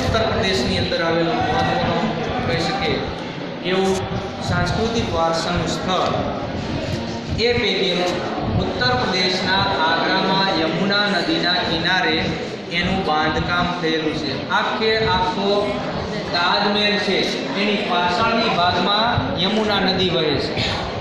उत्तर प्रदेशની અંદર આવેલું મહત્વનું કહી શકીએ એવું સાંસ્કૃતિક વારસાનું સ્થળ એ પૈકીનું ઉત્તર પ્રદેશના આગ્રામાં યમુના નદીના કિનારે એનું બાંધકામ થયેલું છે। આખો તાજમહેલ છે એની પાછળની ભાગમાં યમુના નદી વહે છે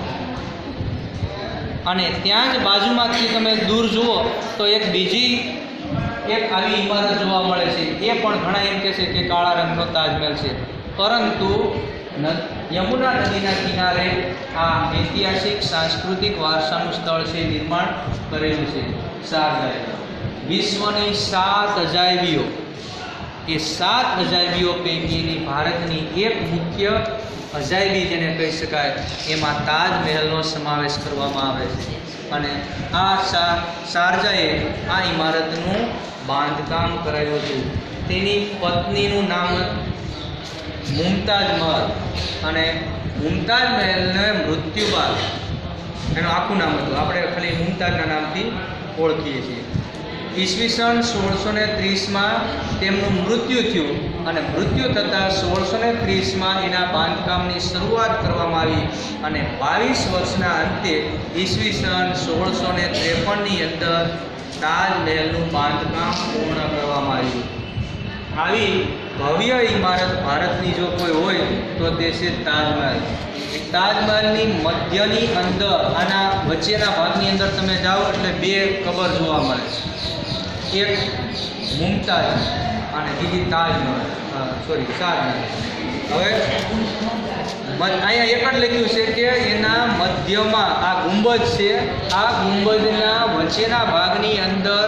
અને ત્યાં જ બાજુમાંથી તમે દૂર જુઓ તો એક આવી ઇમારત જોવા મળે છે। એ પણ ઘણા એમ કહે છે કે કાળા રંગનો તાજમહેલ છે, પરંતુ યમુના નદીના કિનારે આ ઐતિહાસિક સાંસ્કૃતિક વારસાનું સ્થળ છે નિર્માણ કરેલું છે શારજાએ। વિશ્વની 7 અજાયબીઓ, એ 7 અજાયબીઓ પૈકીની ભારતની એક મુખ્ય અજાયબી જેને કહી શકાય એમાં તાજમહેલનો સમાવેશ કરવામાં આવે છે અને આ શારજાએ આ ઇમારતનું બાંધકામ કરાયું હતું। તેની પત્નીનું નામ મુમતાજ મહલ અને મુમતાજ મહેલને મૃત્યુ બાદ એનું આખું નામ હતું, આપણે ખાલી મુમતાજના નામથી ઓળખીએ છીએ। ઈસવીસન 1630માં તેમનું મૃત્યુ થયું અને મૃત્યુ થતાં 1630માં એના બાંધકામની શરૂઆત કરવામાં આવી અને 22 વર્ષના અંતે ઈસવીસન 1653ની અંદર તાજમહેલનું બાંધકામ પૂર્ણ કરવામાં આવ્યું। આવી ભવ્ય ઇમારત ભારતની જો કોઈ હોય તો તે છે તાજમહેલ। તાજમહેલની મધ્યની અંદર આના વચ્ચેના ભાગની અંદર તમે જાઓ એટલે 2 કબર જોવા મળે છે, એક મુમતાજ અને બીજી તાજમહેલ, શારજાહ। હવે અહીંયા એક જ લખ્યું છે કે એના મધ્યમાં આ ગુંબજ છે, આ ગુંબજના વચ્ચેના ભાગની અંદર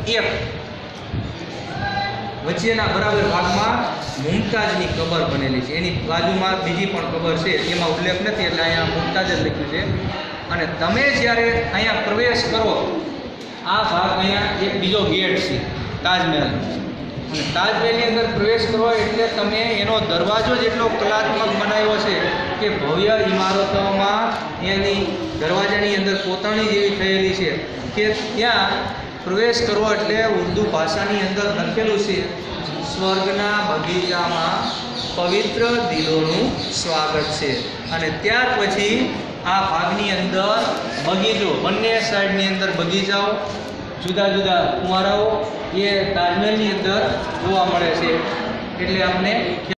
વચ્ચેના બરાબર ભાગમાં મુમતાજની કબર બનેલી છે। એની બાજુમાં બીજી પણ કબર છે, એમાં ઉલ્લેખ નથી એટલે અહીંયા મુમતાજ જ લખ્યું છે। અને તમે જ્યારે અહીંયા પ્રવેશ કરો, આ ભાગ અહીંયા એક બીજો ગેટ છે તાજમહેલ અને તાજમહેલની અંદર પ્રવેશ કરો એટલે તમે એનો દરવાજો જ એટલો કલાત્મક બનાવ્યો છે કે ભવ્ય ઇમારતોમાં એની દરવાજાની અંદર કોતરણી જેવી થયેલી છે કે ત્યાં પ્રવેશ કરવો એટલે ઉર્દુ ભાષાની અંદર લખેલું છે, સ્વર્ગના બગીચામાં પવિત્ર દિલોનું સ્વાગત છે। અને ત્યાર પછી આ ભાગની અંદર બગીચો, બંને સાઈડની અંદર બગીચાઓ, જુદા જુદા ફુવારાઓ એ તાજમહેલની અંદર જોવા મળે છે। એટલે આપણે